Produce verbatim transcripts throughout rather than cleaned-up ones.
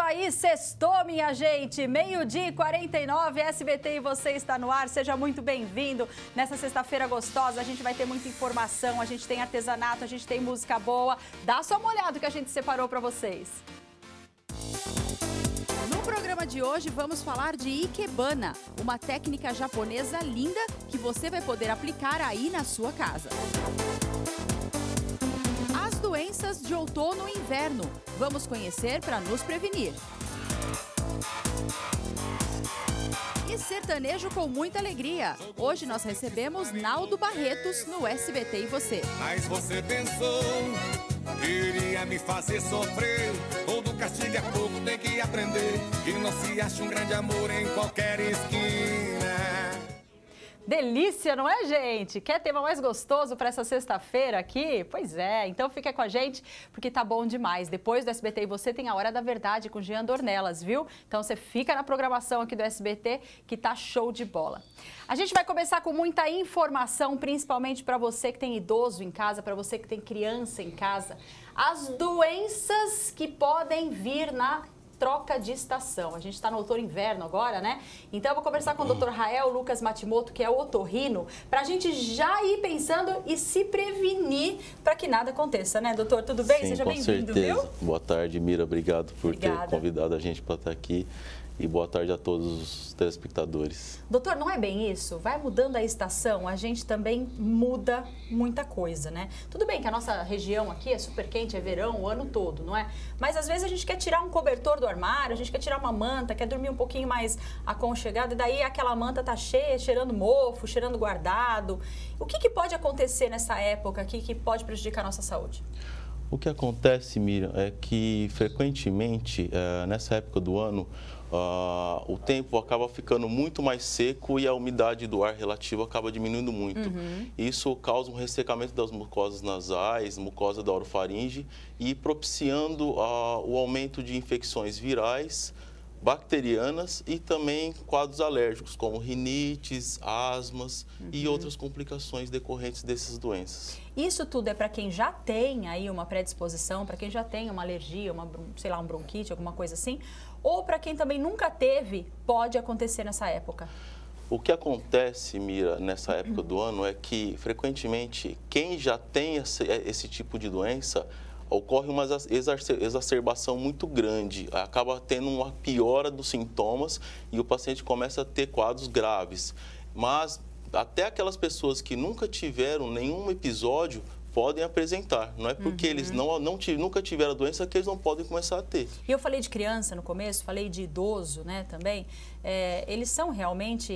aí, sextou, minha gente, meio-dia e quarenta e nove, S B T e você está no ar, seja muito bem-vindo. Nessa sexta-feira gostosa, a gente vai ter muita informação, a gente tem artesanato, a gente tem música boa. Dá só uma olhada que a gente separou para vocês. No programa de hoje, vamos falar de Ikebana, uma técnica japonesa linda que você vai poder aplicar aí na sua casa. As doenças de outono e inverno. Vamos conhecer para nos prevenir. E sertanejo com muita alegria. Hoje nós recebemos Naldo Barretos no S B T e você. Mas você pensou que iria me fazer sofrer? Todo castigo é pouco, tem que aprender que não se acha um grande amor em qualquer esquina. Delícia, não é, gente? Quer tema mais gostoso para essa sexta-feira aqui? Pois é, então fica com a gente porque tá bom demais. Depois do S B T e você tem a Hora da Verdade com Jean Dornelas, viu? Então você fica na programação aqui do S B T que tá show de bola. A gente vai começar com muita informação, principalmente para você que tem idoso em casa, para você que tem criança em casa. As doenças que podem vir na troca de estação. A gente está no outono e inverno agora, né? Então eu vou conversar com o doutor Rael Lucas Matimoto, que é o otorrino, para a gente já ir pensando e se prevenir para que nada aconteça, né, doutor? Tudo bem? Sim, seja bem-vindo, viu? Boa tarde, Mira. Obrigado por Obrigada. ter convidado a gente para estar aqui. E boa tarde a todos os telespectadores. Doutor, não é bem isso? Vai mudando a estação, a gente também muda muita coisa, né? Tudo bem que a nossa região aqui é super quente, é verão o ano todo, não é? Mas às vezes a gente quer tirar um cobertor do armário, a gente quer tirar uma manta, quer dormir um pouquinho mais aconchegado, e daí aquela manta tá cheia, cheirando mofo, cheirando guardado. O que que pode acontecer nessa época aqui que pode prejudicar a nossa saúde? O que acontece, Miriam, é que frequentemente, é, nessa época do ano, Uh, o tempo acaba ficando muito mais seco e a umidade do ar relativo acaba diminuindo muito. Uhum. Isso causa um ressecamento das mucosas nasais, mucosa da orofaringe e propiciando uh, o aumento de infecções virais, bacterianas e também quadros alérgicos, como rinites, asmas uhum. e outras complicações decorrentes dessas doenças. Isso tudo é para quem já tem aí uma predisposição, para quem já tem uma alergia, uma, sei lá, um bronquite, alguma coisa assim, ou para quem também nunca teve, pode acontecer nessa época? O que acontece, Mira, nessa época do ano é que, frequentemente, quem já tem esse, esse tipo de doença, ocorre uma exacerbação muito grande, acaba tendo uma piora dos sintomas e o paciente começa a ter quadros graves. Mas até aquelas pessoas que nunca tiveram nenhum episódio podem apresentar. Não é porque uhum. eles não, não, nunca tiveram a doença que eles não podem começar a ter. E eu falei de criança no começo, falei de idoso, né, também. É, eles são realmente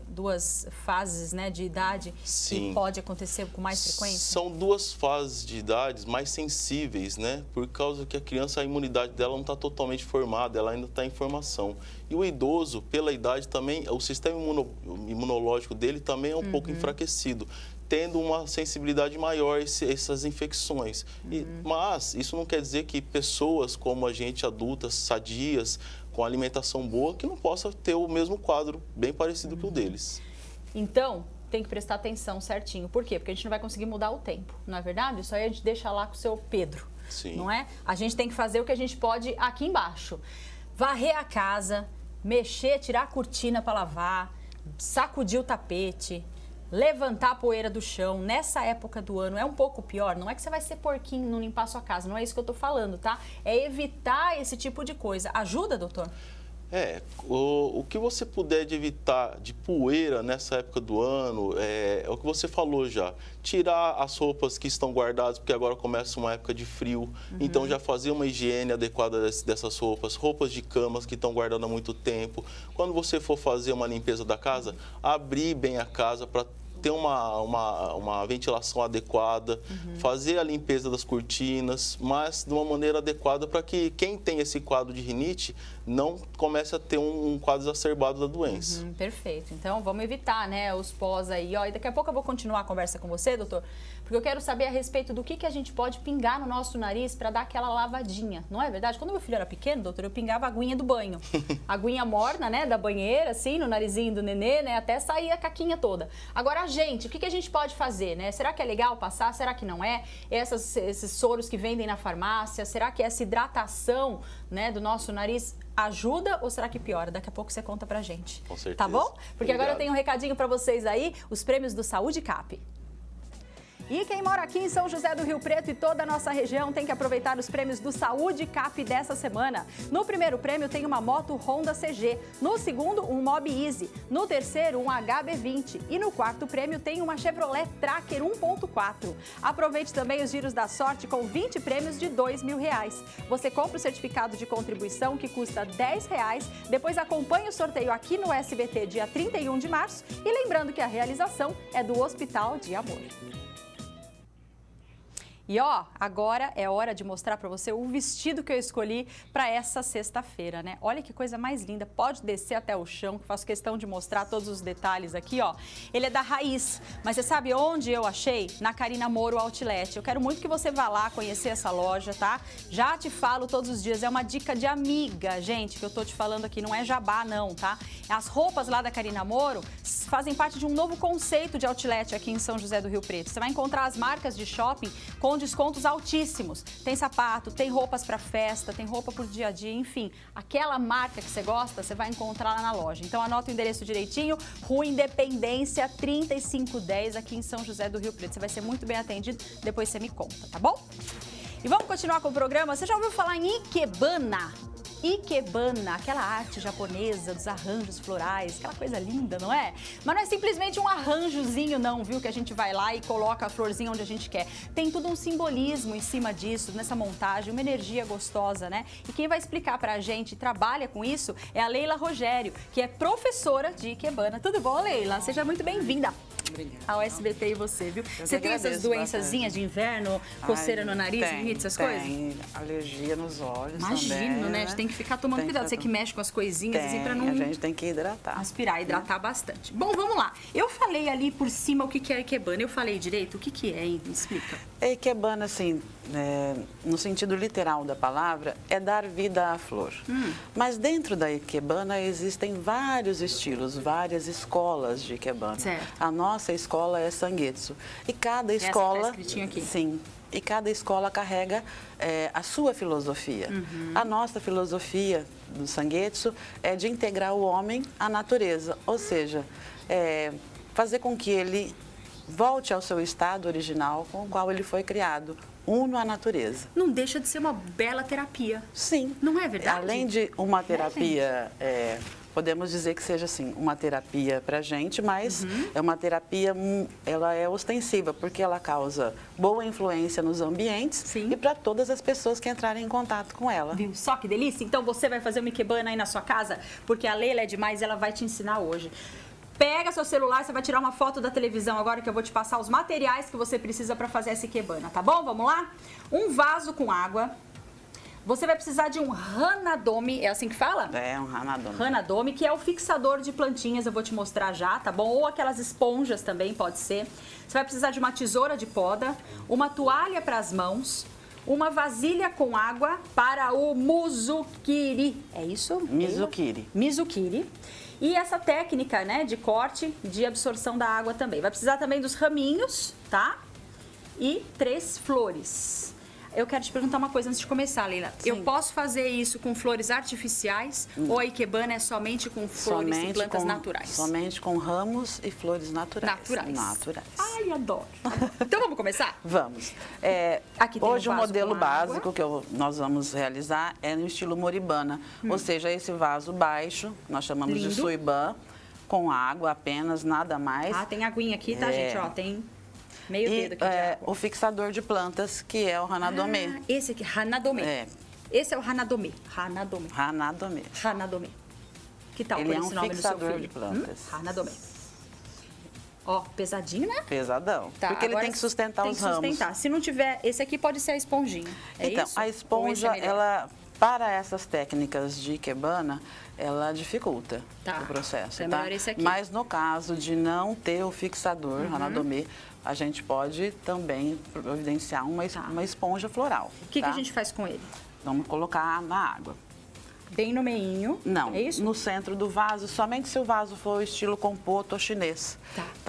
duas fases, né, de idade Sim. que pode acontecer com mais frequência? São duas fases de idades mais sensíveis, né? Por causa que a criança, a imunidade dela não está totalmente formada, ela ainda está em formação. E o idoso, pela idade também, o sistema imuno, imunológico dele também é um uhum. pouco enfraquecido, tendo uma sensibilidade maior a essas infecções. Uhum. E, mas isso não quer dizer que pessoas como a gente, adultas, sadias, com alimentação boa, que não possa ter o mesmo quadro bem parecido uhum. com o deles. Então, tem que prestar atenção certinho. Por quê? Porque a gente não vai conseguir mudar o tempo, não é verdade? Isso aí a gente deixa lá com o seu Pedro, Sim. não é? A gente tem que fazer o que a gente pode aqui embaixo. Varrer a casa, mexer, tirar a cortina para lavar, sacudir o tapete, levantar a poeira do chão. Nessa época do ano é um pouco pior. Não é que você vai ser porquinho e não limpar a sua casa, não é isso que eu tô falando, tá? É evitar esse tipo de coisa. Ajuda, doutor? É, o, o que você puder de evitar de poeira nessa época do ano, é, é o que você falou já. Tirar as roupas que estão guardadas, porque agora começa uma época de frio. Uhum. Então, já fazer uma higiene adequada desse, dessas roupas. Roupas de camas que estão guardadas há muito tempo. Quando você for fazer uma limpeza da casa, abrir bem a casa para ter uma, uma, uma ventilação adequada, uhum. fazer a limpeza das cortinas, mas de uma maneira adequada para que quem tem esse quadro de rinite não comece a ter um, um quadro exacerbado da doença. Uhum, perfeito. Então, vamos evitar, né, os pós aí. Ó, e daqui a pouco eu vou continuar a conversa com você, doutor, porque eu quero saber a respeito do que, que a gente pode pingar no nosso nariz para dar aquela lavadinha. Não é verdade? Quando meu filho era pequeno, doutor, eu pingava a aguinha do banho. A aguinha morna, né, da banheira, assim, no narizinho do nenê, né, até sair a caquinha toda. Agora, a gente, o que, que a gente pode fazer, né? Será que é legal passar? Será que não é? Essas, esses soros que vendem na farmácia, será que essa hidratação, né, do nosso nariz ajuda ou será que piora? Daqui a pouco você conta pra gente. Com certeza. Tá bom? Porque Obrigado. agora eu tenho um recadinho pra vocês aí, os prêmios do Saúde Cap. E quem mora aqui em São José do Rio Preto e toda a nossa região tem que aproveitar os prêmios do Saúde Cap dessa semana. No primeiro prêmio tem uma moto Honda C G, no segundo um Mob Easy, no terceiro um H B vinte e no quarto prêmio tem uma Chevrolet Tracker um ponto quatro. Aproveite também os giros da sorte com vinte prêmios de dois mil reais. Você compra o certificado de contribuição que custa dez reais, depois acompanha o sorteio aqui no S B T dia trinta e um de março e lembrando que a realização é do Hospital de Amor. E ó, agora é hora de mostrar pra você o vestido que eu escolhi pra essa sexta-feira, né? Olha que coisa mais linda, pode descer até o chão, que faço questão de mostrar todos os detalhes aqui, ó. Ele é da Raiz, mas você sabe onde eu achei? Na Carina Moro Outlet. Eu quero muito que você vá lá conhecer essa loja, tá? Já te falo todos os dias, é uma dica de amiga, gente, que eu tô te falando aqui, não é jabá não, tá? As roupas lá da Carina Moro fazem parte de um novo conceito de outlet aqui em São José do Rio Preto. Você vai encontrar as marcas de shopping com descontos altíssimos. Tem sapato, tem roupas para festa, tem roupa pro dia a dia, enfim. Aquela marca que você gosta, você vai encontrar lá na loja. Então anota o endereço direitinho, Rua Independência trinta e cinco dez, aqui em São José do Rio Preto. Você vai ser muito bem atendido, depois você me conta, tá bom? E vamos continuar com o programa. Você já ouviu falar em Ikebana? Ikebana, aquela arte japonesa dos arranjos florais, aquela coisa linda, não é? Mas não é simplesmente um arranjozinho não, viu? Que a gente vai lá e coloca a florzinha onde a gente quer. Tem tudo um simbolismo em cima disso, nessa montagem, uma energia gostosa, né? E quem vai explicar pra gente, trabalha com isso, é a Leila Rogério, que é professora de Ikebana. Tudo bom, Leila? Seja muito bem-vinda ao S B T e você, viu? Eu você tem essas doençazinhas de inverno, coceira Ai, no nariz, tem, limite, essas tem. coisas? Tem, alergia nos olhos. Imagino, também, né? A gente tem que ficar tomando Tem cuidado. que Você que mexe com as coisinhas, tem, assim, pra não a gente tem que hidratar. aspirar, hidratar bastante. Bom, vamos lá. Eu falei ali por cima o que que é Ikebana. Eu falei direito? O que que é, hein? Me explica. É Ikebana, assim, é, no sentido literal da palavra, é dar vida à flor. Hum. Mas dentro da Ikebana existem vários estilos, várias escolas de Ikebana. Certo. A nossa escola é Sangetsu. E cada Essa escola... tá escritinho aqui. Sim. E cada escola carrega é, a sua filosofia. Uhum. A nossa filosofia do Sangetsu é de integrar o homem à natureza, ou seja, é, fazer com que ele volte ao seu estado original com o qual ele foi criado, uno à natureza. Não deixa de ser uma bela terapia. Sim. Não é verdade? Além de uma terapia... É, podemos dizer que seja, assim, uma terapia para a gente, mas uhum. é uma terapia, ela é ostensiva, porque ela causa boa influência nos ambientes Sim. e para todas as pessoas que entrarem em contato com ela. Viu? Só que delícia? Então você vai fazer uma Ikebana aí na sua casa, porque a Leila é demais e ela vai te ensinar hoje. Pega seu celular, você vai tirar uma foto da televisão agora que eu vou te passar os materiais que você precisa para fazer essa Ikebana, tá bom? Vamos lá? Um vaso com água. Você vai precisar de um Hanadome, é assim que fala? É, um Hanadome. Hanadome, que é o fixador de plantinhas, eu vou te mostrar já, tá bom? Ou aquelas esponjas também, pode ser. Você vai precisar de uma tesoura de poda, uma toalha para as mãos, uma vasilha com água para o Mizukiri. É isso? Mizukiri. Mizukiri. E essa técnica, né, de corte, de absorção da água também. Vai precisar também dos raminhos, tá? E três flores. Eu quero te perguntar uma coisa antes de começar, Leila. Sim. Eu posso fazer isso com flores artificiais hum. ou a Ikebana é somente com flores somente e plantas com, naturais? Somente com ramos e flores naturais. Naturais. Naturais. Ai, adoro. Então vamos começar? Vamos. É, Aqui tem hoje um o modelo básico água. que eu, nós vamos realizar é no estilo Moribana. Hum. Ou seja, esse vaso baixo, nós chamamos Lindo. de Suiban, com água apenas, nada mais. Ah, tem aguinha aqui, tá, é... gente? Ó, tem... Meio e, dedo aqui é, de água. O fixador de plantas, que é o Hanadome. Ah, esse aqui, Hanadome. É. Esse é o Hanadome. Hanadome. Hanadome. Hanadome. Que tal Ele por é esse um nome fixador do seu filho? de plantas. Hum? Hanadome. Ó, pesadinho, né? Pesadão. Tá, porque ele tem que sustentar tem os que ramos. sustentar. Se não tiver, esse aqui pode ser a esponjinha. É então, isso? a esponja, é ela... Para essas técnicas de Ikebana, ela dificulta tá. o processo, é tá? melhor esse aqui. Mas no caso de não ter o fixador, uhum. Hanadome, a gente pode também providenciar uma, tá. uma esponja floral. O que, tá? que a gente faz com ele? Vamos colocar na água. Bem no meinho? Não, é isso? no centro do vaso, somente se o vaso for estilo compoto ou chinês, tá? tá?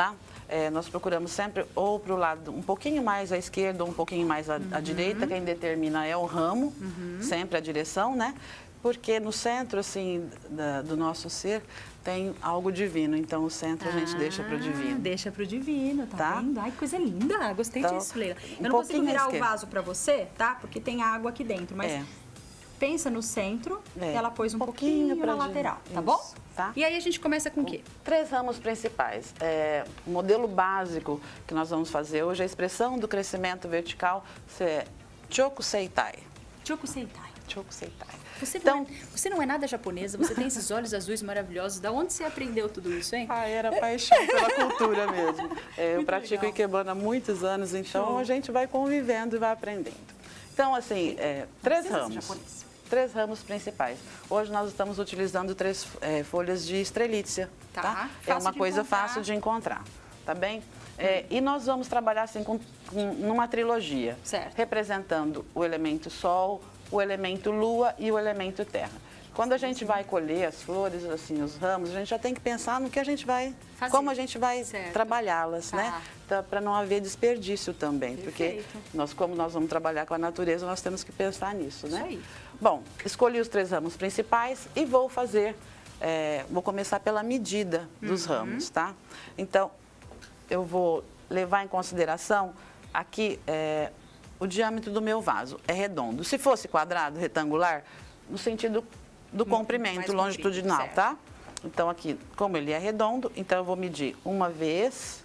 é, nós procuramos sempre ou para o lado um pouquinho mais à esquerda ou um pouquinho mais à, Uhum. à direita. Quem determina é o ramo, Uhum. sempre a direção, né? Porque no centro, assim, da, do nosso ser, tem algo divino. Então, o centro a gente deixa para o divino. Deixa para o divino, tá, Tá? vendo? Ai, que coisa linda. Gostei Então, disso, Leila. um Eu não consigo pouquinho à virar o esquerda. vaso para você, tá? Porque tem água aqui dentro, mas... É. Pensa no centro, É. ela pôs um Um pouquinho, pouquinho na pra lateral, direita. tá bom? Isso, tá. E aí a gente começa com o quê? Três ramos principais. É, o modelo básico que nós vamos fazer hoje, a expressão do crescimento vertical, é Choku Seitai. Choku Seitai. Choku Seitai. Você, Então- não é, você não é nada japonesa, você tem esses olhos azuis maravilhosos. Da onde você aprendeu tudo isso, hein? Ah, era paixão pela cultura mesmo. É, eu Muito pratico legal. Ikebana há muitos anos, então Show. a gente vai convivendo e vai aprendendo. Então, assim, é, três precisa ser ramos. japonês. Três ramos principais. Hoje nós estamos utilizando três é, folhas de estrelícia. Tá, Tá? É fácil uma de coisa encontrar. fácil de encontrar, tá bem? É, e nós vamos trabalhar assim com, com- numa trilogia, Certo. representando o elemento sol, o elemento lua e o elemento terra. Quando a gente vai colher as flores, assim, os ramos, a gente já tem que pensar no que a gente vai, Fazer. como a gente vai Certo. trabalhá-las, Tá. né? Para não haver desperdício também, Perfeito. porque nós, como nós vamos trabalhar com a natureza, nós temos que pensar nisso, né? Isso aí. Bom, escolhi os três ramos principais e vou fazer, é, vou começar pela medida dos Uhum. ramos, tá? Então, eu vou levar em consideração aqui é, o diâmetro do meu vaso. É redondo. Se fosse quadrado, retangular, no sentido do mais comprimento longitudinal, comprido, tá? Então, aqui, como ele é redondo, então eu vou medir uma vez,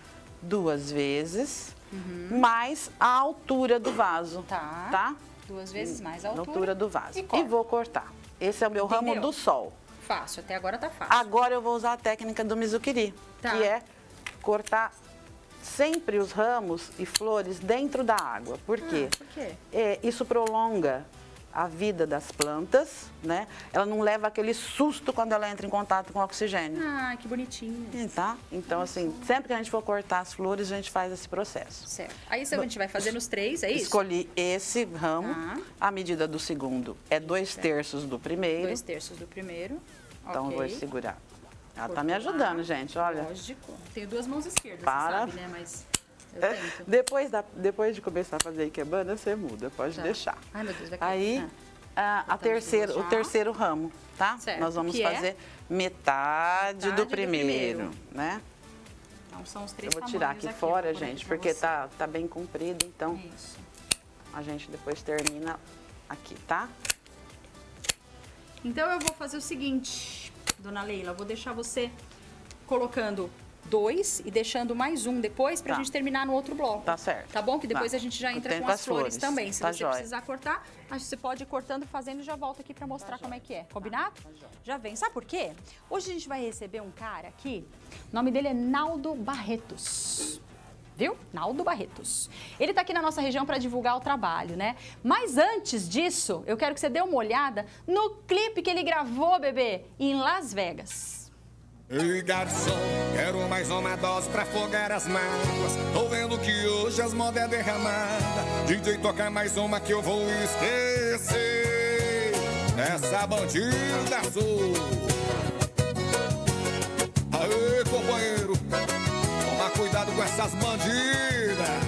duas vezes, mais a altura do vaso, Uhum. Tá. tá? Duas vezes mais a Na altura. altura do vaso. E E, corta. vou cortar. Esse é o meu ramo Entendeu? do sol. Fácil, até agora tá fácil. Agora eu vou usar a técnica do Mizukiri, Tá. que é cortar sempre os ramos e flores dentro da água. Por quê? Ah, por quê? É, isso prolonga a vida das plantas, né? Ela não leva aquele susto quando ela entra em contato com o oxigênio. Ah, que bonitinho. Tá? Então, assim, sempre que a gente for cortar as flores, a gente faz esse processo. Certo. Aí a gente vai fazer nos três, é isso? Escolhi esse ramo. Tá. A medida do segundo é dois terços do primeiro. Dois terços do primeiro. Então, Ok. vou segurar. Ela tá Cortou me lá. ajudando, gente, olha. Lógico. Tenho duas mãos esquerdas, Para. você sabe, né? Mas eu É, tento. depois, da, depois de começar a fazer Ikebana, você muda, pode Tá. deixar. Ai, meu Deus, vai cair. Aí, Ah. a, a Botamos terceiro, duas o já. terceiro ramo, tá? Certo, Nós vamos que é? fazer metade, Metade do do primeiro, primeiro. né? Então são os Eu três vou tirar tamanhos aqui ó, fora, por aqui gente, pra porque você. tá, tá bem comprido, então Isso. a gente depois termina aqui, tá? Então eu vou fazer o seguinte, dona Leila, eu vou deixar você colocando dois e deixando mais um depois pra Tá. gente terminar no outro bloco. Tá certo. Tá bom? Que depois Tá. a gente já Eu entra tenho com com as as flores, flores. também. Se Tá você jóia. precisar cortar, a gente- você pode ir cortando, fazendo e já volta aqui pra mostrar como é que é. Combinado? Já vem. Sabe por quê? Hoje a gente vai receber um cara aqui, o nome dele é Naldo Barretos. Viu? Naldo Barretos. Ele tá aqui na nossa região para divulgar o trabalho, né? Mas antes disso, eu quero que você dê uma olhada no clipe que ele gravou, bebê, em Las Vegas. Ei, garçom, quero mais uma dose pra afogar as mágoas. Tô vendo que hoje as modas é derramada. D J toca mais uma que eu vou esquecer. Essa bandida azul. Aê, companheiro, toma cuidado com essas bandidas.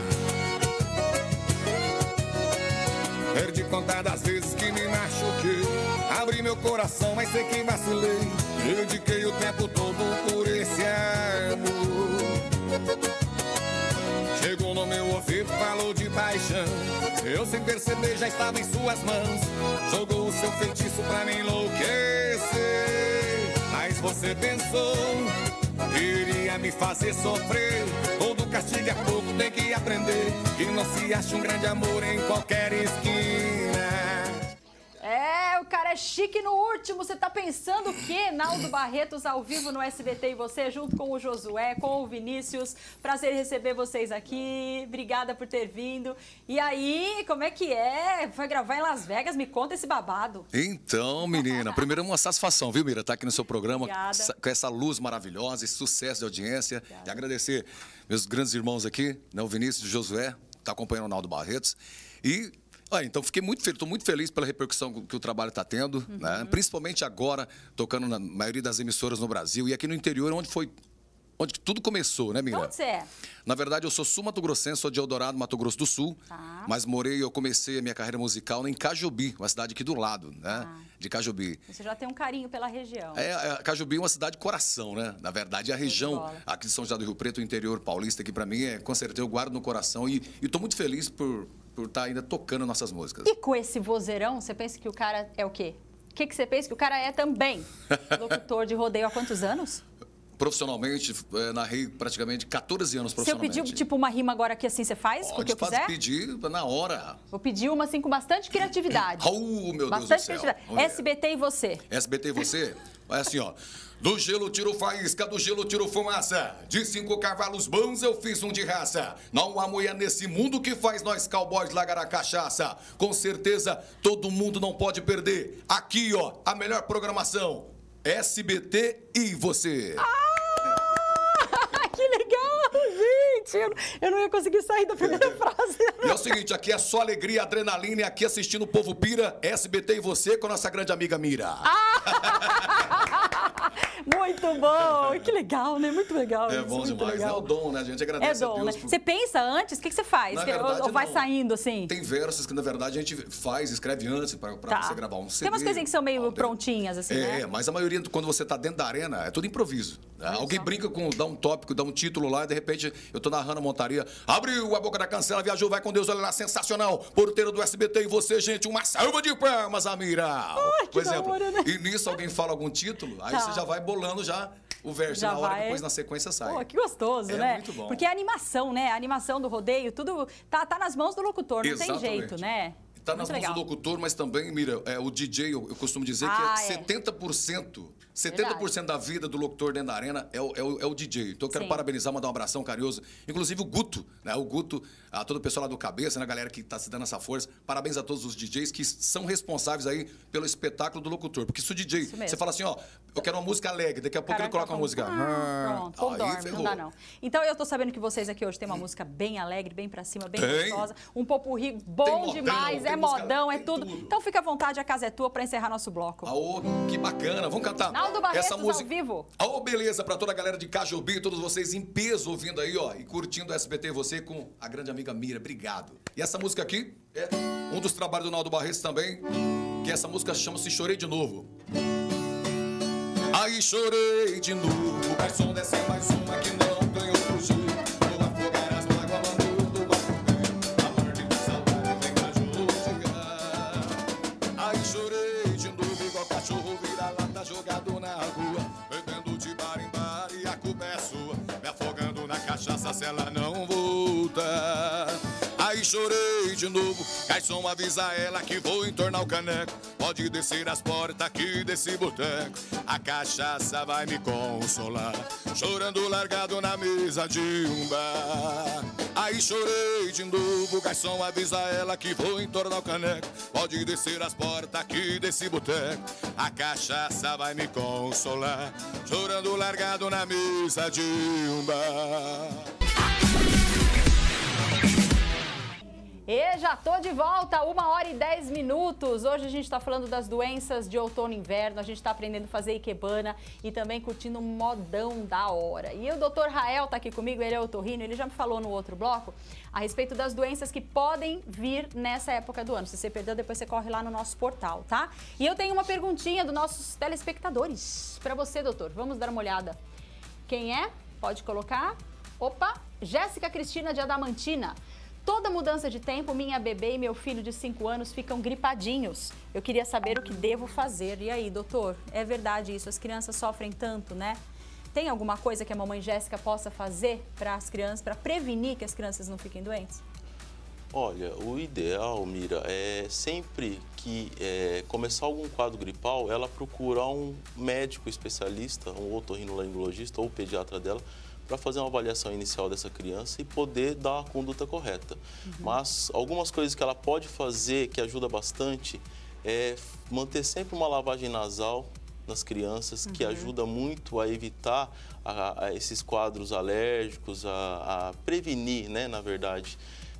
Perdi conta das vezes que me machuquei. Abri meu coração, mas sei que vacilei. Dediquei o tempo todo por esse amor. Chegou no meu ouvido, falou de paixão. Eu sem perceber já estava em suas mãos. Jogou o seu feitiço pra me enlouquecer. Mas você pensou que iria me fazer sofrer. Todo castigo é pouco, tem que aprender que não se acha um grande amor em qualquer esquina. É, o cara é chique no último. Você tá pensando o quê? Naldo Barretos ao vivo no S B T e você, junto com o Josué, com o Vinícius. Prazer em receber vocês aqui. Obrigada por ter vindo. E aí, como é que é? Foi gravar em Las Vegas? Me conta esse babado. Então, menina, primeiro é uma satisfação, viu, Mira? Estar aqui no seu programa Obrigada. com essa luz maravilhosa, esse sucesso de audiência. E agradecer meus grandes irmãos aqui, né, o Vinícius e o Josué, tá acompanhando o Naldo Barretos. E Ah, então, fiquei muito feliz, estou muito feliz pela repercussão que o trabalho está tendo, né? Principalmente agora, tocando na maioria das emissoras no Brasil e aqui no interior, onde foi, onde tudo começou, né, Mira? Onde você é? Na verdade, eu sou sul-mato-grossense, sou de Eldorado, Mato Grosso do Sul. Tá. Mas morei, eu comecei a minha carreira musical em Cajubi, uma cidade aqui do lado, né? Ah. De Cajubi. Você já tem um carinho pela região. É, é, Cajubi é uma cidade coração, né? Na verdade, a região aqui de São José do Rio Preto, o interior paulista, que para mim, é, com certeza, eu guardo no coração. E estou muito feliz por por estar ainda tocando nossas músicas. E com esse vozeirão, você pensa que o cara é o quê? O que, que você pensa que o cara é também? Locutor de rodeio há quantos anos? Profissionalmente, é, narrei praticamente quatorze anos profissionalmente. Se eu pedir tipo uma rima agora aqui assim, você faz? Pode, porque eu quiser? Pode pedir na hora. Vou pedir uma assim com bastante criatividade. Oh, meu bastante Deus do céu. Criatividade. S B T e você. S B T e você? É assim, ó. Do gelo tiro faísca, do gelo tiro fumaça. De cinco cavalos bons eu fiz um de raça. Não há mulher nesse mundo que faz nós cowboys largar a cachaça. Com certeza todo mundo não pode perder. Aqui, ó, a melhor programação. S B T e você. Ah, que legal, gente. Eu, eu não ia conseguir sair da primeira frase. E é o seguinte, aqui é só alegria, adrenalina. E aqui assistindo o Povo Pira, S B T e você com a nossa grande amiga Mira. Ah! Muito bom, que legal, né? Muito legal. É isso, bom muito demais, legal. é o dom, né? A gente agradece É dom, a Deus. né? Por... Você pensa antes? O que, que você faz? Na Que- verdade, ou, ou vai não. saindo assim? Tem versos que, na verdade, a gente faz, escreve antes para Tá. você gravar um C D. Tem umas coisinhas que são meio áudio. prontinhas, assim, É, né? mas a maioria, quando você tá dentro da arena, é tudo improviso. né? Olha Alguém só. brinca com, dá um tópico, dá um título lá, e de repente eu tô narrando a montaria. Abriu a boca da cancela, viajou, vai com Deus, olha lá, sensacional. Porteiro do S B T e você, gente, uma salva de palmas, Amira. Ai, que Por da exemplo, hora, né? e nisso alguém fala algum título, aí Tá. você já vai bolando já o verso Já na hora, vai. depois na sequência sai. Pô, que gostoso, É né? muito bom. Porque a animação, né? A animação do rodeio, tudo tá, tá nas mãos do locutor, não Exatamente. tem jeito, né? Está nas Muito mãos legal. do locutor, mas também, Mira, é, o D J, eu, eu costumo dizer Ah, que é é. setenta por cento, setenta por cento da vida do locutor dentro da arena é o, é o, é o D J. Então eu quero Sim. parabenizar, mandar um abração carinhoso. Inclusive o Guto, né? O Guto, a todo o pessoal lá do Cabeça, né? A galera que está se dando essa força. Parabéns a todos os D Js que são responsáveis aí pelo espetáculo do locutor. Porque se o D J, Isso mesmo. você fala assim, ó, eu quero uma música alegre, daqui a pouco Caraca, ele coloca uma música. Ah, pronto, ou Aí dorme, não ferrou. dá não. Então eu tô sabendo que vocês aqui hoje têm uma música bem alegre, bem pra cima, bem Tem. gostosa, um popurrí bom Tem modão, demais, tem é música- modão, é tem tudo. tudo. Então fica à vontade, a casa é tua pra encerrar nosso bloco. Aô, que bacana. Vamos cantar Naldo Barretos essa música ao vivo. Aô, beleza, pra toda a galera de Cajubi, todos vocês em peso ouvindo aí, ó, e curtindo o S B T e você com a grande amiga Mira. Obrigado. E essa música aqui é um dos trabalhos do Naldo Barretos também, que essa música chama-se Chorei de Novo. Aí chorei de novo, garçom, desce mais uma que não ganhou pro jeito. Vou afogar as mágoas, mano, do barco. A morte de saudade vem cajolear. Aí chorei de novo, igual cachorro vira-lata jogado na rua. Bebendo de bar em bar e a culpa é sua. Me afogando na cachaça se ela não volta. Aí chorei de novo, garçom, avisa ela que vou entornar o caneco. Pode descer as portas aqui desse boteco. A cachaça vai me consolar. Chorando largado na mesa de um bar. Aí chorei de novo, garçom, avisa ela que vou entornar o caneco. Pode descer as portas aqui desse boteco. A cachaça vai me consolar. Chorando largado na mesa de um bar. E já tô de volta, uma hora e dez minutos. Hoje a gente tá falando das doenças de outono e inverno, a gente tá aprendendo a fazer ikebana e também curtindo um modão da hora. E o doutor Rael tá aqui comigo, ele é otorrino, ele já me falou no outro bloco a respeito das doenças que podem vir nessa época do ano. Se você perdeu, depois você corre lá no nosso portal, tá? E eu tenho uma perguntinha dos nossos telespectadores para você, doutor. Vamos dar uma olhada. Quem é? Pode colocar. Opa, Jéssica Cristina de Adamantina. Toda mudança de tempo, minha bebê e meu filho de cinco anos ficam gripadinhos. Eu queria saber o que devo fazer. E aí, doutor, é verdade isso? As crianças sofrem tanto, né? Tem alguma coisa que a mamãe Jéssica possa fazer para as crianças, para prevenir que as crianças não fiquem doentes? Olha, o ideal, Mira, é sempre que é, começar algum quadro gripal, ela procurar um médico especialista, um otorrinolaringologista ou pediatra dela, para fazer uma avaliação inicial dessa criança e poder dar a conduta correta. Uhum. Mas algumas coisas que ela pode fazer que ajuda bastante é manter sempre uma lavagem nasal nas crianças, uhum. que ajuda muito a evitar a, a esses quadros alérgicos, a, a prevenir, né, na verdade,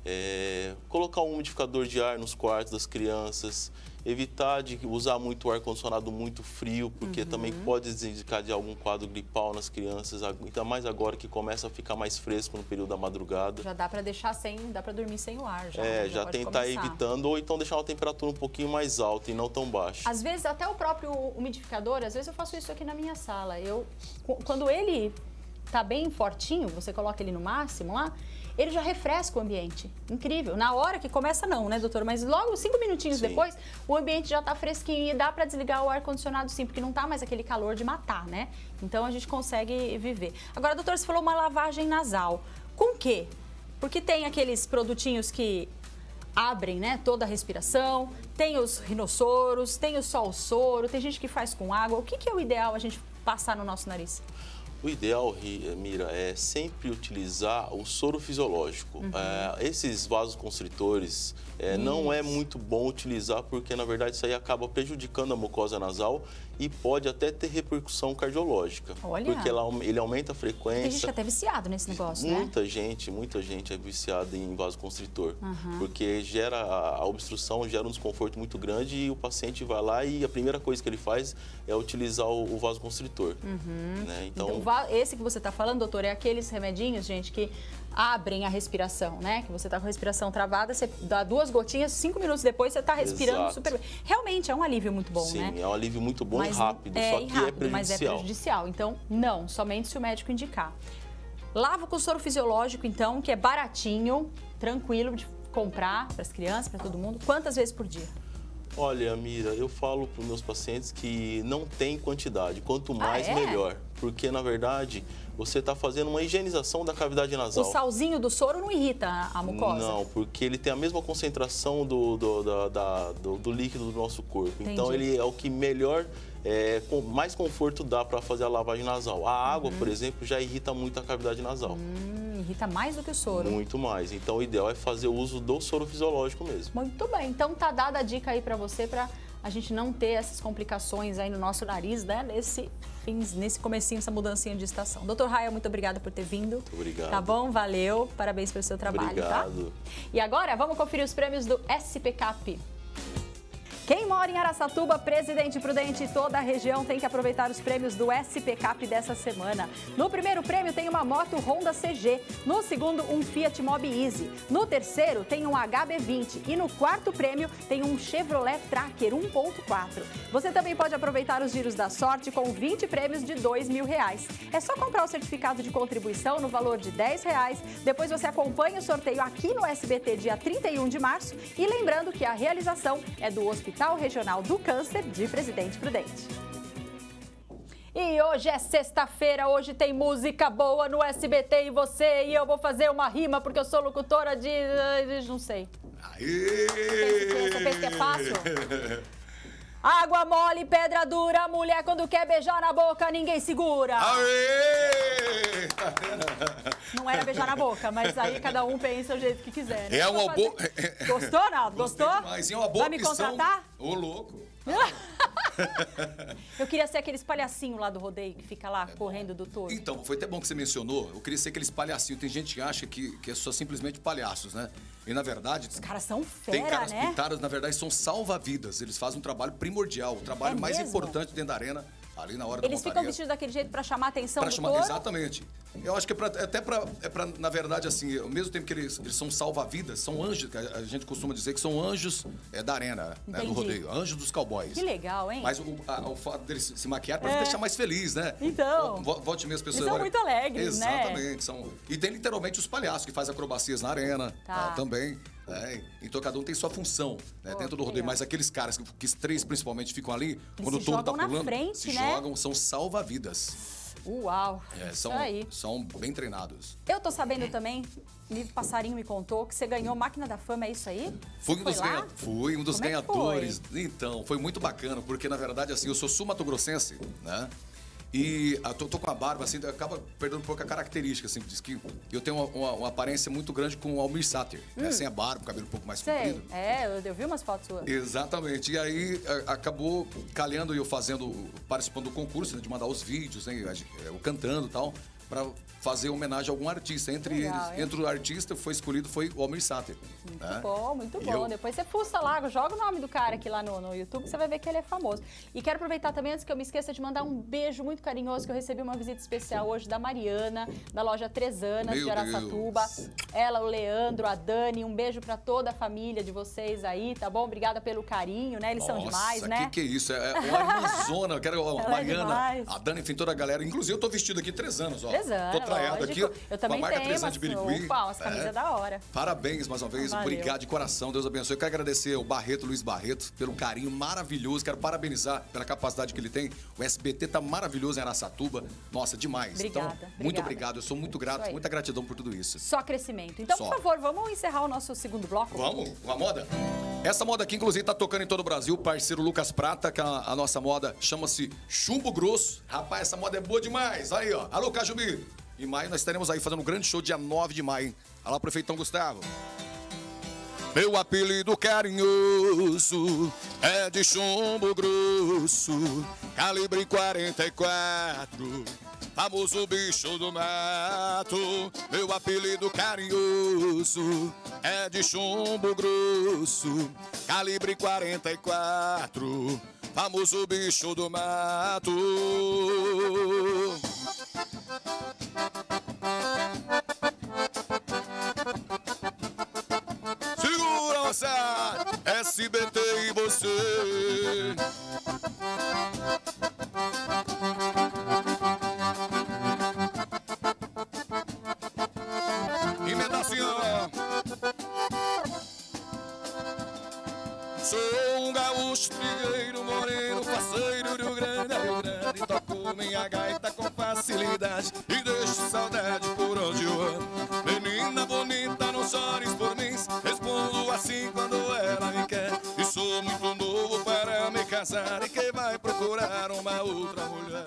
É, colocar um umidificador de ar nos quartos das crianças, evitar de usar muito o ar-condicionado muito frio, porque uhum. também pode desencadear algum quadro gripal nas crianças, ainda mais agora que começa a ficar mais fresco no período da madrugada. Já dá para deixar sem, dá para dormir sem o ar. Já, é, já, já tentar começar. evitando, ou então deixar uma temperatura um pouquinho mais alta e não tão baixa. Às vezes, até o próprio umidificador, às vezes eu faço isso aqui na minha sala. Eu, quando ele tá bem fortinho, você coloca ele no máximo lá, ele já refresca o ambiente. Incrível. Na hora que começa não, né, doutor? Mas logo, cinco minutinhos sim. depois, o ambiente já tá fresquinho e dá para desligar o ar-condicionado sim, porque não tá mais aquele calor de matar, né? Então a gente consegue viver. Agora, doutor, você falou uma lavagem nasal. Com o quê? Porque tem aqueles produtinhos que abrem, né, toda a respiração, tem os rinossouros, tem o sol-soro, tem gente que faz com água. O que, que é o ideal a gente passar no nosso nariz? O ideal, Mira, é sempre utilizar o soro fisiológico. Uhum. É, esses vasoconstritores é, não é muito bom utilizar porque, na verdade, isso aí acaba prejudicando a mucosa nasal e pode até ter repercussão cardiológica. Olha. Porque ela, ele aumenta a frequência. Tem gente que é até viciado nesse negócio, muita né? gente, muita gente é viciada em vasoconstritor. Uhum. Porque gera a, a obstrução, gera um desconforto muito grande e o paciente vai lá e a primeira coisa que ele faz é utilizar o, o vasoconstritor. Uhum. Né? Então, então, esse que você está falando, doutor, é aqueles remedinhos, gente, que abrem a respiração, né? Que você está com a respiração travada, você dá duas gotinhas, cinco minutos depois você está respirando exato. super bem. Realmente é um alívio muito bom, sim, né? Sim, é um alívio muito bom mas, e rápido, é, só que rápido, é prejudicial. Mas é prejudicial. Então, não, somente se o médico indicar. Lava com soro fisiológico, então, que é baratinho, tranquilo de comprar para as crianças, para todo mundo. Quantas vezes por dia? Olha, Mira, eu falo para os meus pacientes que não tem quantidade, quanto mais, ah, é? melhor. Porque, na verdade, você está fazendo uma higienização da cavidade nasal. O salzinho do soro não irrita a mucosa? Não, porque ele tem a mesma concentração do, do, da, da, do, do líquido do nosso corpo. Entendi. Então, ele é o que melhor, é, com mais conforto dá para fazer a lavagem nasal. A água, uhum. por exemplo, já irrita muito a cavidade nasal. Hum, irrita mais do que o soro? Muito mais. Então, o ideal é fazer o uso do soro fisiológico mesmo. Muito bem. Então, tá dada a dica aí para você, para a gente não ter essas complicações aí no nosso nariz, né? Nesse, nesse comecinho, essa mudancinha de estação. doutor Raia, muito obrigada por ter vindo. Muito obrigado. Tá bom? Valeu. Parabéns pelo seu trabalho, obrigado. Tá? E agora, vamos conferir os prêmios do S P Cap. Quem mora em Araçatuba, Presidente Prudente e toda a região tem que aproveitar os prêmios do S P Cap dessa semana. No primeiro prêmio tem uma moto Honda C G, no segundo um Fiat Mobi Easy, no terceiro tem um H B vinte e no quarto prêmio tem um Chevrolet Tracker um ponto quatro. Você também pode aproveitar os giros da sorte com vinte prêmios de dois mil reais. É só comprar o certificado de contribuição no valor de dez reais, depois você acompanha o sorteio aqui no S B T dia trinta e um de março e lembrando que a realização é do Hospital Regional do Câncer de Presidente Prudente. E hoje é sexta-feira, hoje tem música boa no S B T e você, e eu vou fazer uma rima porque eu sou locutora de... não sei. Aê! Você pensa que é fácil? Água mole, pedra dura, mulher quando quer beijar na boca, ninguém segura. Aê! Não era beijar na boca, mas aí cada um pensa o jeito que quiser. Né? É uma fazer... boa... Gostou, Naldo? Gostou? Mas é uma boa Vai me opção. contratar? Ô, louco. Eu queria ser aqueles palhacinhos lá do rodeio que fica lá é correndo do touro. Então, foi até bom que você mencionou. Eu queria ser aqueles palhacinhos. Tem gente que acha que, que é só simplesmente palhaços, né? E, na verdade... Os caras são fera, tem caras né? pintados, na verdade, são salva-vidas. Eles fazem um trabalho primordial. O trabalho é mais mesmo? importante dentro da arena, ali na hora Eles da montaria. ficam vestidos daquele jeito pra chamar a atenção pra do chamar, touro? Exatamente. Eu acho que é pra, até pra, é pra, na verdade, assim, ao mesmo tempo que eles, eles são salva-vidas, são anjos, a gente costuma dizer que são anjos é, da arena, né, do rodeio, anjos dos cowboys. Que legal, hein? Mas o, a, o fato deles se maquiar pra é. deixar mais feliz, né? Então. Volte mesmo as pessoas. Eles são olha, muito alegres, exatamente, né? São, e tem literalmente os palhaços que fazem acrobacias na arena tá. uh, também. É, então cada um tem sua função, né, Pô, dentro do rodeio. Mas aqueles caras que, que três principalmente ficam ali, eles quando o touro tá pulando, frente, se né? jogam, são salva-vidas. Uau! É, são, aí. são bem treinados. Eu tô sabendo também, o Passarinho me contou que você ganhou Máquina da Fama, é isso aí? Fui um, dos ganha... Fui um dos Como ganhadores. É que foi? Então, foi muito bacana, porque na verdade, assim, eu sou sul-mato-grossense, né? E eu tô, tô com a barba, assim, acaba perdendo um pouco a característica, assim, diz que eu tenho uma, uma, uma aparência muito grande com o Almir Sater, hum. né? Sem a barba, o cabelo um pouco mais Sei. comprido. É, eu, eu vi umas fotos suas. Exatamente. E aí a, acabou calhando eu fazendo, participando do concurso, né, de mandar os vídeos, né, eu cantando e tal. para fazer homenagem a algum artista. Entre Legal, eles, hein? entre o artista foi escolhido foi o Almir Sater. Muito né? bom, muito E bom. eu- Depois você fuça lá, joga o nome do cara aqui lá no, no YouTube, que você vai ver que ele é famoso. E quero aproveitar também, antes que eu me esqueça, de mandar um beijo muito carinhoso, que eu recebi uma visita especial hoje da Mariana, da loja Tresanas, Meu de Araçatuba. Deus. Ela, o Leandro, a Dani, um beijo pra toda a família de vocês aí, tá bom? Obrigada pelo carinho, né? Eles são demais, Nossa, né? que que é isso? É uma irmãzona. Eu quero a Ela é Mariana, demais. a Dani, enfim, toda a galera. Inclusive, eu tô vestido aqui três anos, ó. Tresanas, Tô traiado aqui, lógico. Eu também com a marca tenho, Tresanas de Birigui. opa, umas camisas É. da hora. Parabéns mais uma vez, Valeu. obrigado de coração, Deus abençoe. Eu quero agradecer ao Barreto, Luiz Barreto, pelo carinho maravilhoso. Quero parabenizar pela capacidade que ele tem. O S B T tá maravilhoso em Araçatuba. Nossa, demais. Obrigada, então, muito obrigada. obrigado. Eu sou muito grato, Isso aí. muita gratidão por tudo isso. Só crescimento. Então, Só. por favor, vamos encerrar o nosso segundo bloco? Vamos, com a moda? Essa moda aqui, inclusive, tá tocando em todo o Brasil. Parceiro Lucas Prata, que a, a nossa moda chama-se Chumbo Grosso. Rapaz, essa moda é boa demais. Aí, ó. Alô, Cajumbi. Em maio nós estaremos aí fazendo um grande show dia nove de maio, hein? Alô, Prefeitão Gustavo. Meu apelido carinhoso é de chumbo grosso, calibre quarenta e quatro, famoso bicho do mato. Meu apelido carinhoso é de chumbo grosso, calibre quarenta e quatro, famoso bicho do mato. Segura, moçada, S B T e você. Emenda assim, ó. Sou um gaúcho, trigueiro, moreno, parceiro do Rio Grande, Rio Grande. Toco minha gaita com facilidade e deixo saudade por onde eu ando. Menina bonita, não chores por mim, respondo assim quando ela me quer. E sou muito novo para me casar, e quem vai procurar uma outra mulher?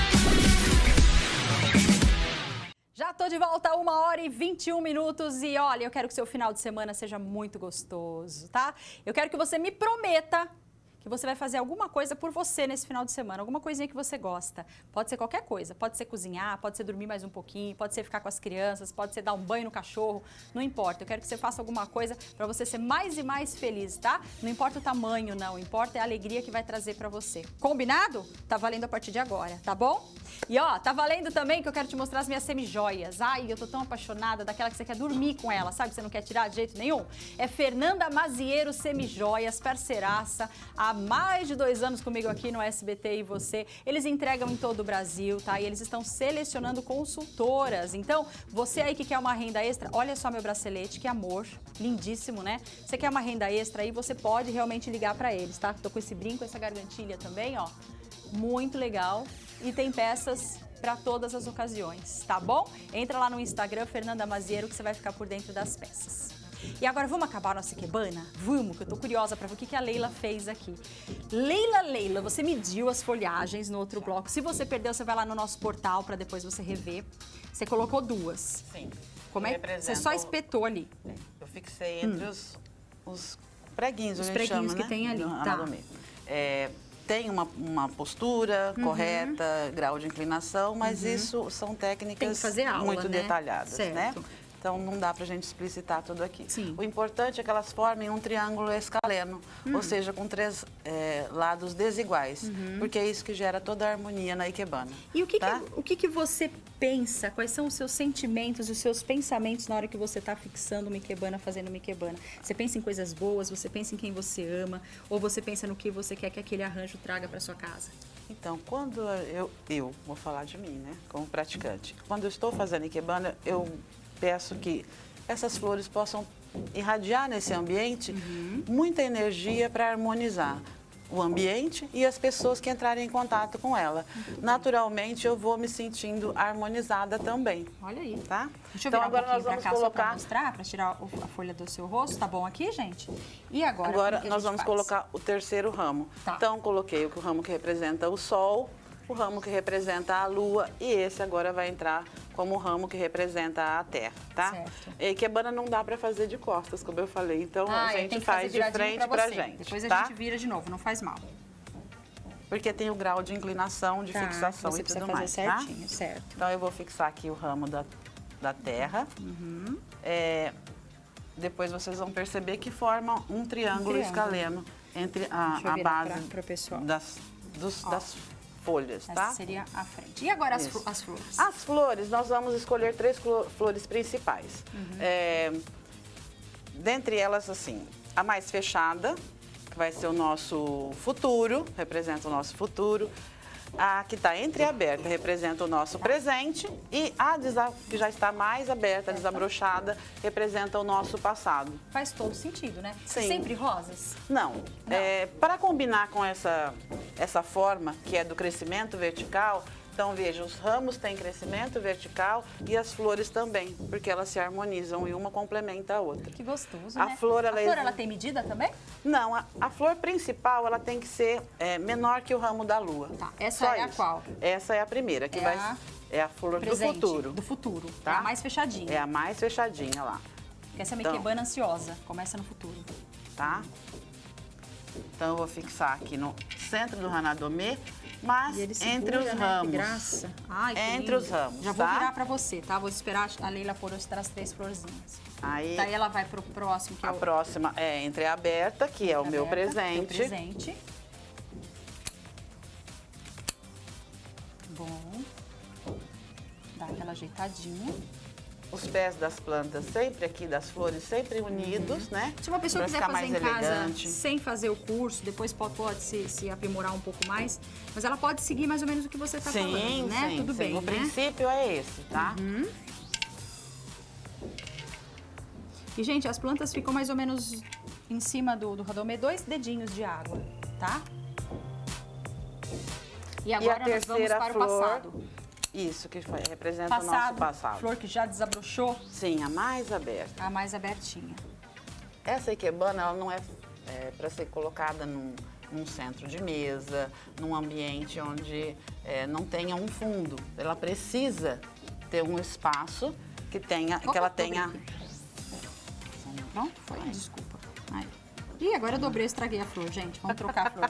Já tô de volta a uma hora e vinte e um minutos e olha, eu quero que seu final de semana seja muito gostoso, tá? Eu quero que você me prometa que você vai fazer alguma coisa por você nesse final de semana, alguma coisinha que você gosta. Pode ser qualquer coisa, pode ser cozinhar, pode ser dormir mais um pouquinho, pode ser ficar com as crianças, pode ser dar um banho no cachorro, não importa. Eu quero que você faça alguma coisa para você ser mais e mais feliz, tá? Não importa o tamanho, não, importa é a alegria que vai trazer para você. Combinado? Tá valendo a partir de agora, tá bom? E ó, tá valendo também que eu quero te mostrar as minhas semijoias. Ai, eu tô tão apaixonada daquela que você quer dormir com ela, sabe? Que você não quer tirar de jeito nenhum. É Fernanda Maziero Semijoias, parceiraça, há mais de dois anos comigo aqui no S B T e você. Eles entregam em todo o Brasil, tá? E eles estão selecionando consultoras. Então, você aí que quer uma renda extra, olha só meu bracelete, que amor, lindíssimo, né? Você quer uma renda extra aí, você pode realmente ligar pra eles, tá? Tô com esse brinco, essa gargantilha também, ó. Muito legal. E tem peças para todas as ocasiões, tá bom? Entra lá no Instagram, Fernanda Maziero, que você vai ficar por dentro das peças. E agora vamos acabar a nossa ikebana? Vamos, que eu tô curiosa para ver o que que a Leila fez aqui. Leila, Leila, você mediu as folhagens no outro bloco. Se você perdeu, você vai lá no nosso portal para depois você rever. Você colocou duas. Sim. Como é? Você só espetou ali. Eu fixei entre hum. os, os preguinhos, os a gente preguinhos chama, que né? tem ali. No Tá. anadome. É, tem uma, uma postura uhum. correta, grau de inclinação, mas uhum. isso são técnicas tem que fazer aula, muito né? detalhadas, certo. né? Então não dá pra gente explicitar tudo aqui. Sim. O importante é que elas formem um triângulo escaleno, uhum. ou seja, com três é, lados desiguais, uhum. porque é isso que gera toda a harmonia na ikebana. E o que, tá? que, o que, que você pensa? Quais são os seus sentimentos, os seus pensamentos na hora que você está fixando uma ikebana, fazendo uma ikebana? Você pensa em coisas boas, você pensa em quem você ama, ou você pensa no que você quer que aquele arranjo traga para sua casa? Então, quando eu, eu vou falar de mim, né, como praticante, quando eu estou fazendo ikebana, eu peço que essas flores possam irradiar nesse ambiente uhum. muita energia para harmonizar o ambiente e as pessoas que entrarem em contato com ela. Uhum. Naturalmente, eu vou me sentindo harmonizada também. Olha aí. Tá? Deixa eu então, virar agora um nós vamos cá colocar... para mostrar, para tirar a folha do seu rosto. Tá bom aqui, gente? E agora? Agora, nós vamos faz? colocar o terceiro ramo. Tá. Então, coloquei o ramo que representa o sol, o ramo que representa a lua e esse agora vai entrar como o ramo que representa a terra, tá? Certo. E ikebana não dá para fazer de costas, como eu falei, então ah, a gente tem que faz de frente pra, pra você. gente, Depois a tá? gente vira de novo, não faz mal. porque tem o grau de inclinação, de Tá, fixação você e precisa tudo fazer mais, certinho, tá? certo. Então, eu vou fixar aqui o ramo da, da terra. Uhum. É, depois vocês vão perceber que forma um triângulo, triângulo. escaleno entre a, Deixa eu a virar base pra- pro pessoal. das, dos- Ó. das folhas, Essa tá? seria a frente. E agora as, Isso. flo- as flores? As flores, nós vamos escolher três flo- flores principais. Uhum. É, dentre elas, assim, a mais fechada, que vai ser o nosso futuro, representa o nosso futuro. A que está entreaberta representa o nosso presente. E a desa- que já está mais aberta, desabrochada, representa o nosso passado. Faz todo sentido, né? Sim. Sempre rosas? Não, é, para combinar com essa, essa forma, que é do crescimento vertical, então veja, os ramos têm crescimento vertical e as flores também, porque elas se harmonizam e uma complementa a outra. Que gostoso, A né? flor, ela a flor, é- ela tem medida também? Não, a, a flor principal, ela tem que ser é, menor que o ramo da lua. Tá, essa Só é a isso. qual? Essa é a primeira, que É vai a é a flor Presente, do futuro. Do futuro. Tá? É a mais fechadinha. É a mais fechadinha lá, Porque essa é Então. mequebana ansiosa. Começa no futuro. tá? Então eu vou fixar aqui no centro do Hanadomê, mas E ele segura, entre os né? ramos. Que graça. Ai, que Entre lindo. os ramos, Já vou tá? virar pra você, tá? Vou esperar a Leila pôr as as três florzinhas. Aí Daí ela vai pro próximo, que é a o próxima é entreaberta, que é o meu aberta, presente. teu presente. Bom. Dá aquela ajeitadinha. Os pés das plantas sempre aqui, das flores, sempre unidos, né? Se uma pessoa Pra quiser ficar fazer mais em casa elegante. sem fazer o curso, depois pode, pode se, se aprimorar um pouco mais, mas ela pode seguir mais ou menos o que você está Sim, falando, né? sim, Tudo sim. bem, O né? princípio é esse, tá? E, gente, as plantas ficam mais ou menos em cima do, do Hanadomê, dois dedinhos de água, tá? E agora nós vamos terceira para o flor, passado. Isso, que foi- representa Passado, o nosso passado. flor que já desabrochou, Sim, a mais aberta. a mais abertinha. Essa ikebana, ela não é, é para ser colocada num, num centro de mesa, num ambiente onde é, não tenha um fundo. Ela precisa ter um espaço que tenha, que Opa, ela dobrei tenha... aqui. Pronto, foi, desculpa. Ai. Ih, agora eu dobrei e estraguei a flor, gente. Vamos trocar a flor.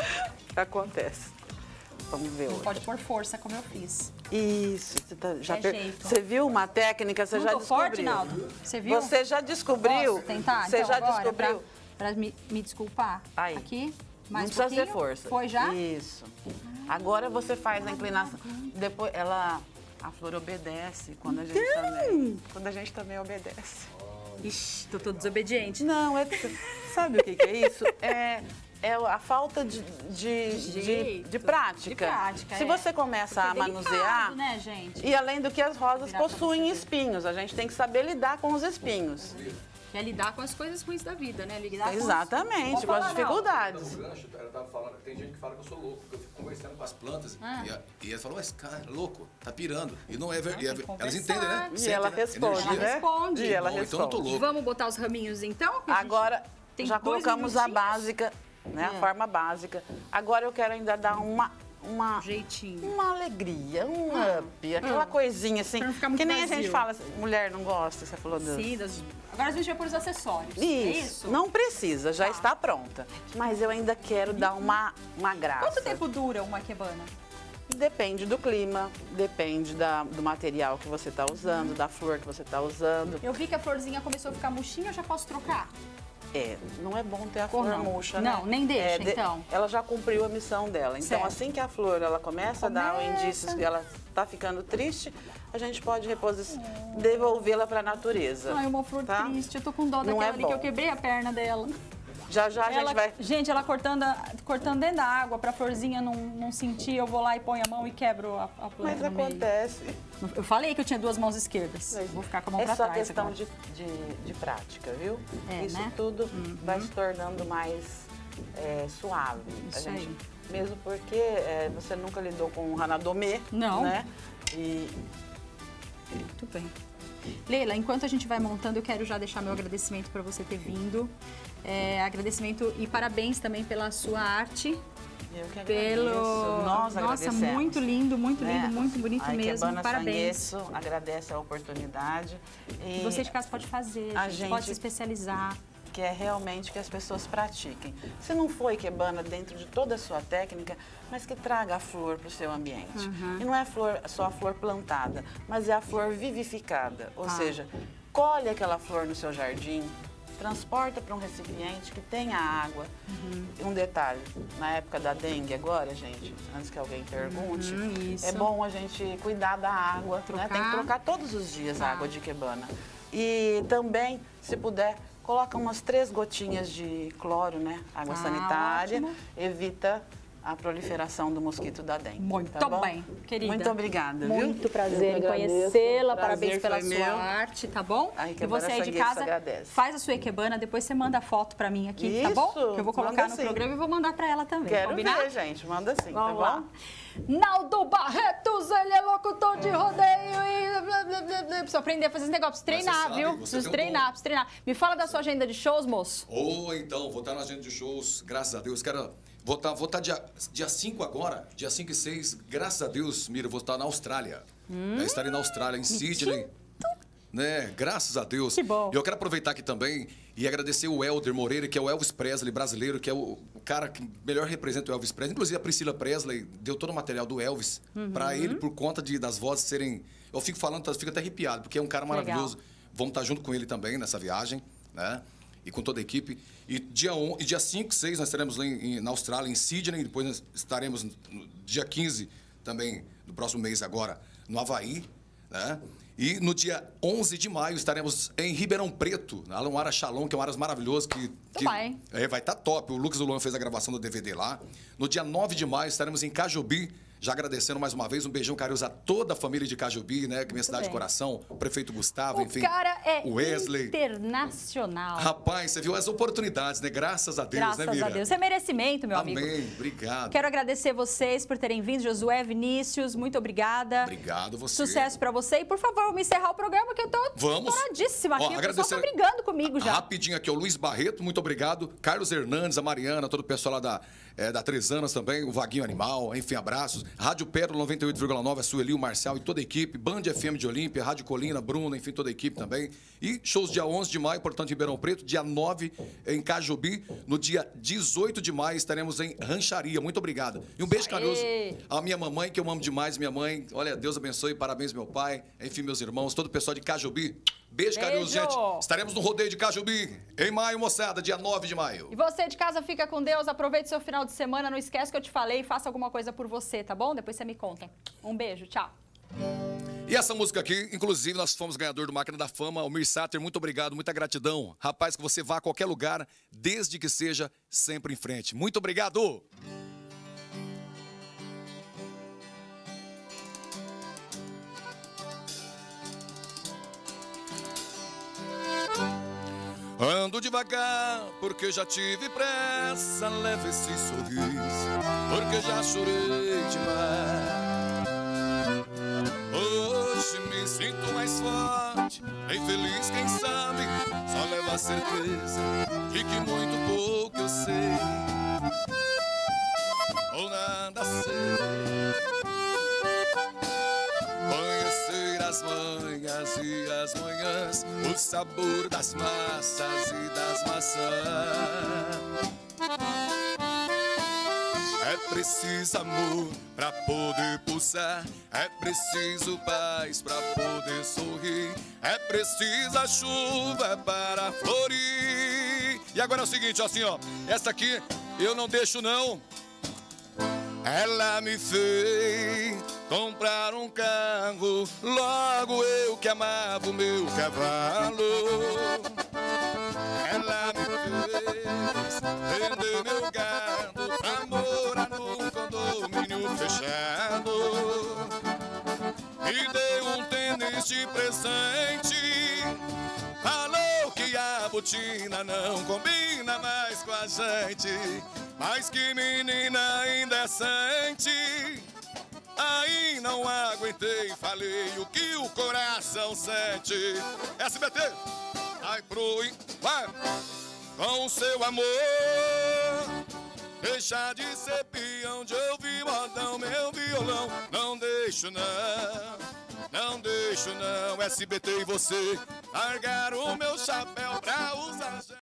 Acontece. Vamos ver Não hoje. pode pôr força, como eu fiz. Isso, você, tá- já É per- jeito. você viu uma técnica, você Não já tô descobriu. forte, Naldo? Você viu? Você já descobriu? Posso tentar? Você então, já agora, descobriu? Para me, me desculpar. Aí. Aqui, Não mais um precisa pouquinho. ter força. Foi já? Isso. Agora você faz a inclinação. Depois ela, a flor obedece quando a gente também, quando a gente também obedece. Ixi, tô todo desobediente. Não, é sabe o que, que é isso? É é a falta de, de, de, Jeito. de prática. De prática, Se é. você começa Porque a é delicado, manusear, né, gente? e além do que as rosas Virar pra possuem você ver. espinhos, a gente tem que saber lidar com os espinhos. É lidar com as coisas ruins da vida, né? Lidar com os- Exatamente, Pode com as falar, dificuldades. O gancho, ela tava falando, tem gente que fala que eu sou louco, porque eu fico conversando com as plantas Ah. e, a- e ela falou, mas cara, é louco, tá pirando. E não é Ah, verdade. tem que Elas conversar. entendem, né? E Sentem, ela né? responde, Energia. né? responde. E ela Bom, então eu não tô responde. louco. Vamos botar os raminhos, então? que a gente Agora, tem já dois colocamos a minutinhos? básica, né? A É. forma básica. Agora eu quero ainda dar uma, uma, Jeitinho. uma alegria, um Ah. up, aquela Ah. coisinha assim. Pra não ficar muito que nem a vazio. gente fala, assim, mulher não gosta, você falou disso. Sim, das... agora a gente vai pôr os acessórios. Isso, É isso? não precisa, já Tá. está pronta. Mas eu ainda quero dar uma, uma graça. Quanto tempo dura uma ikebana? Depende do clima, depende da, do material que você está usando, da flor que você está usando. Eu vi que a florzinha começou a ficar murchinha, eu já posso trocar? É, não é bom ter a Ou flor não? murcha, Não, né? nem deixa, É, de- então. Ela já cumpriu a missão dela. Então, Certo. assim que a flor ela começa, a dar Começa. indícios que ela está ficando triste, a gente pode reposi- devolvê-la para a natureza. Ai, uma flor tá? triste. Eu tô com dó Não daquela é ali que eu bom. quebrei a perna dela. Já já a ela, gente vai... gente, ela cortando, a- cortando dentro da água pra florzinha não, não sentir, eu vou lá e ponho a mão e quebro a, a planta Mas no meio. acontece. Eu falei que eu tinha duas mãos esquerdas. Mas Vou ficar com a mão é pra só trás questão agora. de, de, de prática, viu? É, Isso né? tudo vai se tornando mais é, suave. Isso a gente, aí. Mesmo porque é, você nunca lidou com o Hanadomê, Não. né? E Muito bem. Leila, enquanto a gente vai montando, eu quero já deixar meu agradecimento para você ter vindo. É, agradecimento e parabéns também pela sua arte. eu que agradeço. Pelo... Nós Nossa, agradecemos. muito lindo, muito né? lindo, muito bonito a mesmo. Ikebana Parabéns. Sangueço agradece a oportunidade. E Você de casa pode fazer, A gente, gente- pode se especializar. que é realmente que as pessoas pratiquem. Se não for ikebana dentro de toda a sua técnica, mas que traga a flor para o seu ambiente. Uhum. E não é a flor, só a flor plantada, mas é a flor vivificada. Ou ah. seja, colhe aquela flor no seu jardim, transporta para um recipiente que tenha água. Uhum. Um detalhe, na época da dengue agora, gente, antes que alguém pergunte, uhum, é bom a gente cuidar da água, né? Tem que trocar todos os dias a água de ikebana. E também, se puder, coloca umas três gotinhas de cloro, né? Água ah, sanitária, ótimo. Evita a proliferação do mosquito da dengue. Muito tá bom? bem, querida. Muito obrigada, viu? Muito prazer em conhecê-la, parabéns pela sua meu. arte, tá bom? E você aí de casa, faz a sua ikebana, depois você manda a foto pra mim aqui, Isso, tá bom? Que eu vou colocar no sim. programa e vou mandar pra ela também, Quero combinado? ver, gente, manda sim, Vamos tá bom? lá. Naldo Barretos, ele é locutor de rodeio e... Preciso aprender a fazer esse negócio, preciso treinar, viu? Preciso treinar, preciso treinar. Me fala da sua agenda de shows, moço. Ou oh, então, vou estar na agenda de shows, graças a Deus, quero... Vou estar, vou estar dia, dia cinco agora, dia cinco e seis, graças a Deus, Mira, vou estar na Austrália. Hum, né? Estarei na Austrália, em Sydney. Né? Graças a Deus. Que bom. E eu quero aproveitar aqui também e agradecer o Helder Moreira, que é o Elvis Presley brasileiro, que é o, o cara que melhor representa o Elvis Presley. Inclusive a Priscila Presley deu todo o material do Elvis uhum. para ele, por conta de, das vozes serem... Eu fico falando, fico até arrepiado, porque é um cara maravilhoso. Legal. Vamos estar junto com ele também nessa viagem, né? E com toda a equipe. E dia, um, e dia cinco, seis, nós estaremos lá em, em, na Austrália, em Sydney. Depois nós estaremos no dia quinze, também, do próximo mês agora, no Havaí, né? E no dia onze de maio estaremos em Ribeirão Preto, lá no Aras Shalom, que é um Aras maravilhoso, que, que vai é, vai estar top. O Lucas Luan fez a gravação do D V D lá. No dia nove de maio estaremos em Cajubi, já agradecendo mais uma vez, um beijão carinhoso a toda a família de Cajubi, né? Que é minha cidade de coração, o prefeito Gustavo, o enfim. O cara é o Wesley. internacional. Rapaz, você viu as oportunidades, né? Graças a Deus, Graças né, Mira? Graças a Deus. É merecimento, meu Amém. amigo. Amém, obrigado. Quero agradecer vocês por terem vindo, Josué, Vinícius, muito obrigada. Obrigado, você. Sucesso pra você. E, por favor, vamos encerrar o programa, que eu tô estouradíssima aqui. Ó, o pessoal tá brigando comigo já. Rapidinho aqui, o Luiz Barreto, muito obrigado. Carlos Hernandes, a Mariana, todo o pessoal lá da, é, da Três Anos também, o Vaguinho Animal, enfim, abraços. Rádio Pérola noventa e oito vírgula nove, a Sueli, o Marcial e toda a equipe. Band F M de Olímpia, Rádio Colina, Bruna, enfim, toda a equipe também. E shows dia onze de maio, portanto, em Ribeirão Preto. Dia nove em Cajubi. No dia dezoito de maio estaremos em Rancharia. Muito obrigado. E um beijo carinhoso à minha mamãe, que eu amo demais, minha mãe. Olha, Deus abençoe, parabéns, meu pai. Enfim, meus irmãos, todo o pessoal de Cajubi. Beijo, Beijo, carinhoso, gente. Estaremos no rodeio de Cajubi em maio, moçada, dia nove de maio. E você de casa, fica com Deus. Aproveite seu final de semana. Não esquece que eu te falei. Faça alguma coisa por você, tá bom? Depois você me conta. Um beijo, tchau. E essa música aqui, inclusive, nós fomos ganhador do Máquina da Fama. O Mir Sater, muito obrigado, muita gratidão. Rapaz, que você vá a qualquer lugar, desde que seja sempre em frente. Muito obrigado! Ando devagar, porque já tive pressa. Leva esse sorriso, porque já chorei demais. Hoje me sinto mais forte, bem feliz, quem sabe. Só leva a certeza de que muito pouco eu sei, ou nada sei. Conhecer as manhas e as manhãs, o sabor das massas e das maçãs. É preciso amor pra poder pulsar, é preciso paz pra poder sorrir, é preciso a chuva para florir. E agora é o seguinte, ó, assim, ó, essa aqui eu não deixo não. Ela me fez comprar um carro, logo eu que amava o meu cavalo. Ela me fez vender meu gado pra morar num condomínio fechado. Me deu um tênis de presente, falou que a botina não combina mais com a gente. Mas que menina indecente, aí não aguentei, falei o que o coração sente. S B T, vai pro in... vai com seu amor, deixa de ser peão de ouvir modão, meu violão. Não deixo não, não deixo não, S B T e você largar o meu chapéu pra usar...